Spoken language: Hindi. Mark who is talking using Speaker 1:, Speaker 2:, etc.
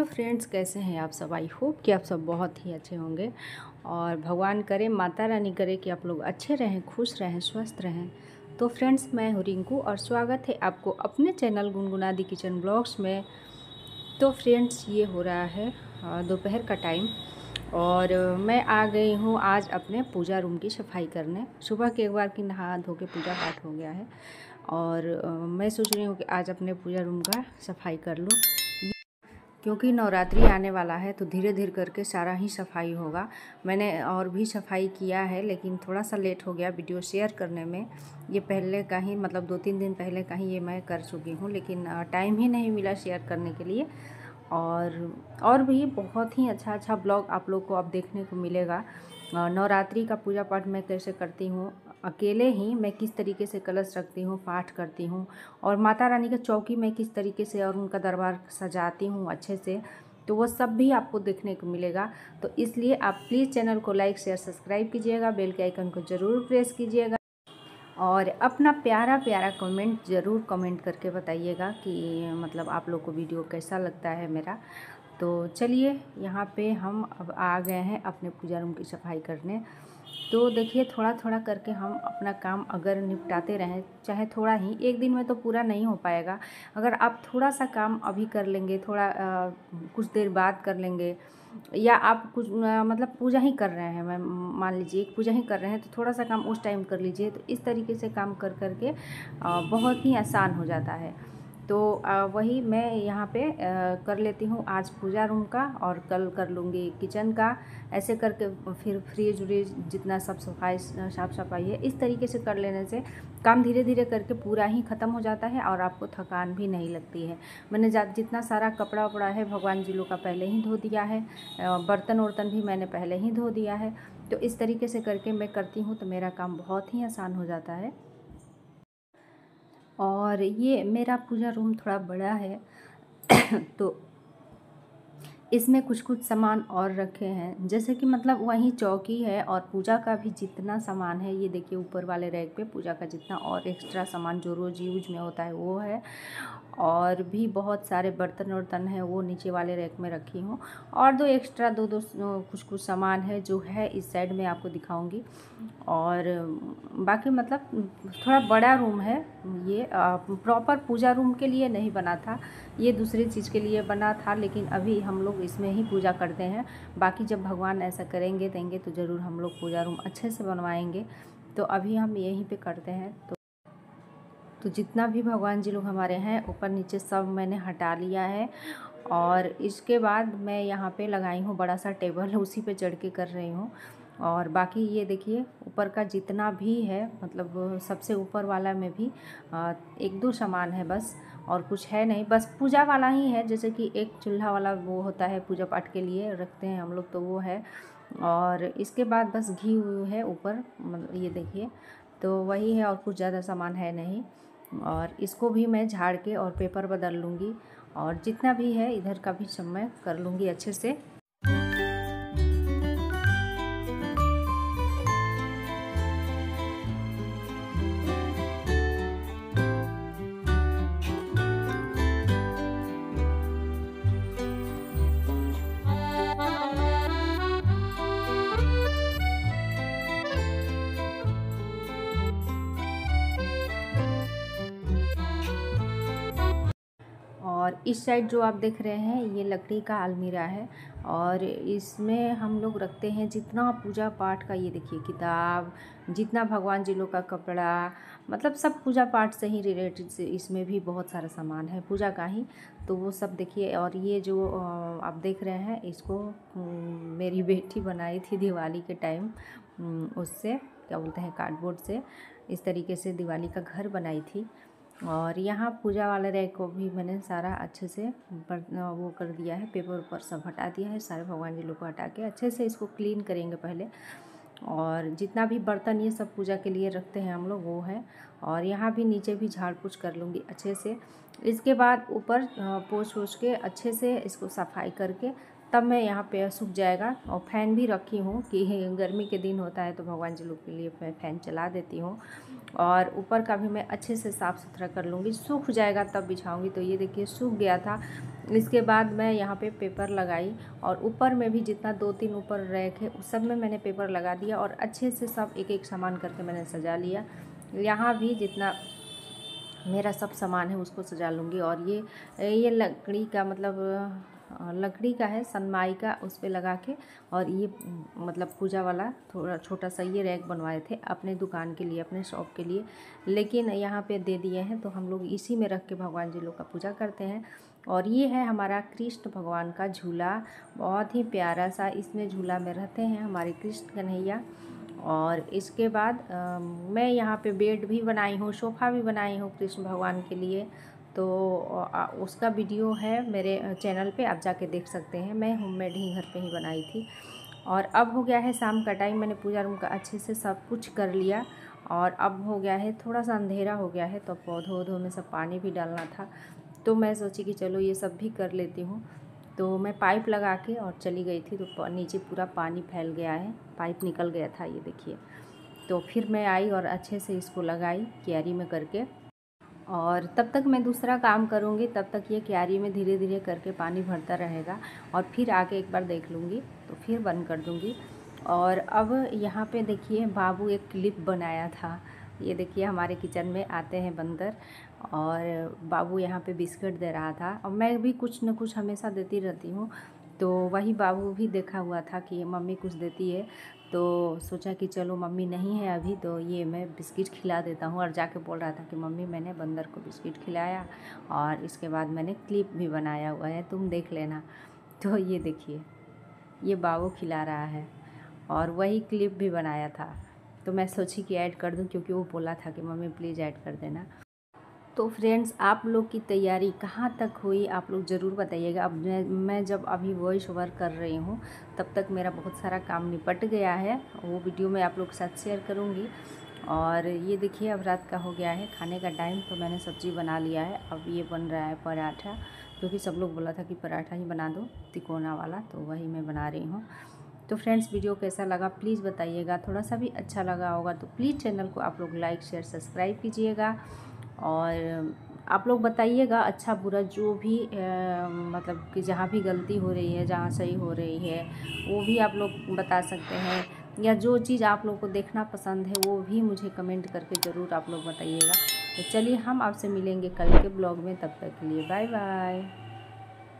Speaker 1: हेलो फ्रेंड्स, कैसे हैं आप सब। आई होप कि आप सब बहुत ही अच्छे होंगे और भगवान करे, माता रानी करे कि आप लोग अच्छे रहें, खुश रहें, स्वस्थ रहें। तो फ्रेंड्स, मैं हूँ रिंकू और स्वागत है आपको अपने चैनल गुनगुनादी किचन ब्लॉग्स में। तो फ्रेंड्स, ये हो रहा है दोपहर का टाइम और मैं आ गई हूँ आज अपने पूजा रूम की सफाई करने। सुबह के एक बार की नहा धो के पूजा पाठ हो गया है और मैं सोच रही हूँ कि आज अपने पूजा रूम का सफाई कर लूँ, क्योंकि नवरात्रि आने वाला है तो धीरे धीरे करके सारा ही सफाई होगा। मैंने और भी सफाई किया है लेकिन थोड़ा सा लेट हो गया वीडियो शेयर करने में। ये पहले का ही मतलब 2-3 दिन पहले का ही ये मैं कर चुकी हूँ, लेकिन टाइम ही नहीं मिला शेयर करने के लिए। और भी बहुत ही अच्छा ब्लॉग आप लोग को अब देखने को मिलेगा। नवरात्रि का पूजा पाठ मैं कैसे करती हूँ, अकेले ही मैं किस तरीके से कलश रखती हूँ, पाठ करती हूँ और माता रानी का चौकी मैं किस तरीके से और उनका दरबार सजाती हूँ अच्छे से, तो वो सब भी आपको देखने को मिलेगा। तो इसलिए आप प्लीज़ चैनल को लाइक शेयर सब्सक्राइब कीजिएगा, बेल के आइकन को ज़रूर प्रेस कीजिएगा और अपना प्यारा प्यारा कमेंट ज़रूर कमेंट करके बताइएगा कि मतलब आप लोग को वीडियो कैसा लगता है मेरा। तो चलिए, यहाँ पे हम अब आ गए हैं अपने पूजा रूम की सफाई करने। तो देखिए, थोड़ा थोड़ा करके हम अपना काम अगर निपटाते रहें, चाहे थोड़ा ही, एक दिन में तो पूरा नहीं हो पाएगा। अगर आप थोड़ा सा काम अभी कर लेंगे, थोड़ा कुछ देर बाद कर लेंगे, या आप कुछ मतलब पूजा ही कर रहे हैं, मैं मान लीजिए पूजा ही कर रहे हैं, तो थोड़ा सा काम उस टाइम कर लीजिए। तो इस तरीके से काम कर करके बहुत ही आसान हो जाता है। तो वही मैं यहाँ पे कर लेती हूँ आज पूजा रूम का और कल कर लूँगी किचन का। ऐसे करके फिर फ्रिज व्रिज जितना सब साफ़ सफाई है, इस तरीके से कर लेने से काम धीरे धीरे करके पूरा ही ख़त्म हो जाता है और आपको थकान भी नहीं लगती है। मैंने जितना सारा कपड़ा वपड़ा है भगवान जी लोग का पहले ही धो दिया है, बर्तन वर्तन भी मैंने पहले ही धो दिया है। तो इस तरीके से करके मैं करती हूँ तो मेरा काम बहुत ही आसान हो जाता है। और ये मेरा पूजा रूम थोड़ा बड़ा है तो इसमें कुछ कुछ सामान और रखे हैं, जैसे कि मतलब वहीं चौकी है और पूजा का भी जितना सामान है, ये देखिए ऊपर वाले रैक पे पूजा का जितना और एक्स्ट्रा सामान जो रोज़ यूज में होता है वो है। और भी बहुत सारे बर्तन वर्तन हैं, वो नीचे वाले रैक में रखी हूँ। और दो एक्स्ट्रा दो कुछ सामान है जो है इस साइड में आपको दिखाऊंगी। और बाकी मतलब थोड़ा बड़ा रूम है ये, प्रॉपर पूजा रूम के लिए नहीं बना था, ये दूसरी चीज़ के लिए बना था, लेकिन अभी हम लोग इसमें ही पूजा करते हैं। बाकी जब भगवान ऐसा करेंगे देंगे तो ज़रूर हम लोग पूजा रूम अच्छे से बनवाएंगे। तो अभी हम यहीं पे करते हैं। तो जितना भी भगवान जी लोग हमारे हैं ऊपर नीचे सब मैंने हटा लिया है। और इसके बाद मैं यहाँ पे लगाई हूँ बड़ा सा टेबल, उसी पे चढ़ के कर रही हूँ। और बाकी ये देखिए ऊपर का जितना भी है, मतलब सबसे ऊपर वाला में भी एक दो सामान है बस, और कुछ है नहीं, बस पूजा वाला ही है। जैसे कि एक चूल्हा वाला वो होता है पूजा पाठ के लिए रखते हैं हम लोग, तो वो है। और इसके बाद बस घी है ऊपर, मतलब ये देखिए, तो वही है और कुछ ज़्यादा सामान है नहीं। और इसको भी मैं झाड़ के और पेपर बदल लूँगी और जितना भी है इधर का भी सब मैं कर लूँगी अच्छे से। और इस साइड जो आप देख रहे हैं ये लकड़ी का अलमीरा है और इसमें हम लोग रखते हैं जितना पूजा पाठ का, ये देखिए किताब, जितना भगवान जी लोग का कपड़ा, मतलब सब पूजा पाठ से ही रिलेटेड से इसमें भी बहुत सारा सामान है पूजा का ही। तो वो सब देखिए। और ये जो आप देख रहे हैं इसको मेरी बेटी बनाई थी दिवाली के टाइम, उससे क्या बोलते हैं कार्डबोर्ड से इस तरीके से दिवाली का घर बनाई थी। और यहाँ पूजा वाले रैक को भी मैंने सारा अच्छे से वो कर दिया है, पेपर ऊपर सब हटा दिया है, सारे भगवान जी लोग को हटा के अच्छे से इसको क्लीन करेंगे पहले। और जितना भी बर्तन ये सब पूजा के लिए रखते हैं हम लोग वो है। और यहाँ भी नीचे भी झाड़ पोछ कर लूँगी अच्छे से। इसके बाद ऊपर पोछ वोछ के अच्छे से इसको सफाई करके तब मैं यहाँ पे सूख जाएगा। और फ़ैन भी रखी हूँ कि गर्मी के दिन होता है तो भगवान जी लोग के लिए मैं फ़ैन चला देती हूँ। और ऊपर का भी मैं अच्छे से साफ़ सुथरा कर लूँगी, सूख जाएगा तब बिछाऊँगी। तो ये देखिए सूख गया था। इसके बाद मैं यहाँ पे पेपर लगाई और ऊपर में भी जितना 2-3 ऊपर रैक है उस सब में मैंने पेपर लगा दिया और अच्छे से सब एक एक सामान करके मैंने सजा लिया। यहाँ भी जितना मेरा सब सामान है उसको सजा लूँगी। और ये लकड़ी का मतलब लकड़ी का है, सनमाई का, उस पे लगा के। और ये मतलब पूजा वाला थोड़ा छोटा सा ये रैक बनवाए थे अपने दुकान के लिए, अपने शॉप के लिए, लेकिन यहाँ पे दे दिए हैं तो हम लोग इसी में रख के भगवान जी लोग का पूजा करते हैं। और ये है हमारा कृष्ण भगवान का झूला, बहुत ही प्यारा सा इसमें झूला में रहते हैं हमारे कृष्ण कन्हैया। और इसके बाद मैं यहाँ पे बेड भी बनाई हूँ, सोफ़ा भी बनाई हूँ कृष्ण भगवान के लिए। तो उसका वीडियो है मेरे चैनल पे, आप जाके देख सकते हैं। मैं होममेड ही घर पे ही बनाई थी। और अब हो गया है शाम का टाइम, मैंने पूजा रूम का अच्छे से सब कुछ कर लिया। और अब हो गया है थोड़ा सा अंधेरा हो गया है, तो पौधों वौधों में सब पानी भी डालना था। तो मैं सोची कि चलो ये सब भी कर लेती हूँ। तो मैं पाइप लगा के और चली गई थी, तो नीचे पूरा पानी फैल गया है, पाइप निकल गया था, ये देखिए। तो फिर मैं आई और अच्छे से इसको लगाई क्यारी में करके। और तब तक मैं दूसरा काम करूँगी, तब तक ये क्यारी में धीरे धीरे करके पानी भरता रहेगा। और फिर आके एक बार देख लूँगी तो फिर बंद कर दूँगी। और अब यहाँ पे देखिए बाबू एक क्लिप बनाया था। ये देखिए हमारे किचन में आते हैं बंदर, और बाबू यहाँ पे बिस्किट दे रहा था। और मैं भी कुछ न कुछ हमेशा देती रहती हूँ, तो वही बाबू भी देखा हुआ था कि मम्मी कुछ देती है, तो सोचा कि चलो मम्मी नहीं है अभी, तो ये मैं बिस्किट खिला देता हूँ। और जाके बोल रहा था कि मम्मी मैंने बंदर को बिस्किट खिलाया और इसके बाद मैंने क्लिप भी बनाया हुआ है, तुम देख लेना। तो ये देखिए ये बाबू खिला रहा है और वही क्लिप भी बनाया था। तो मैं सोची कि ऐड कर दूं, क्योंकि वो बोला था कि मम्मी प्लीज़ ऐड कर देना। तो फ्रेंड्स आप लोग की तैयारी कहाँ तक हुई आप लोग ज़रूर बताइएगा। अब मैं जब अभी वॉइस ओवर कर रही हूँ तब तक मेरा बहुत सारा काम निपट गया है, वो वीडियो मैं आप लोग के साथ शेयर करूँगी। और ये देखिए अब रात का हो गया है खाने का टाइम, तो मैंने सब्ज़ी बना लिया है। अब ये बन रहा है पराठा, क्योंकि सब लोग बोला था कि पराठा ही बना दो तिकोना वाला, तो वही मैं बना रही हूँ। तो फ्रेंड्स वीडियो कैसा लगा प्लीज़ बताइएगा, थोड़ा सा भी अच्छा लगा होगा तो प्लीज़ चैनल को आप लोग लाइक शेयर सब्सक्राइब कीजिएगा। और आप लोग बताइएगा अच्छा बुरा जो भी मतलब कि जहाँ भी गलती हो रही है, जहाँ सही हो रही है, वो भी आप लोग बता सकते हैं। या जो चीज़ आप लोग को देखना पसंद है वो भी मुझे कमेंट करके ज़रूर आप लोग बताइएगा। तो चलिए हम आपसे मिलेंगे कल के ब्लॉग में, तब तक के लिए बाय बाय।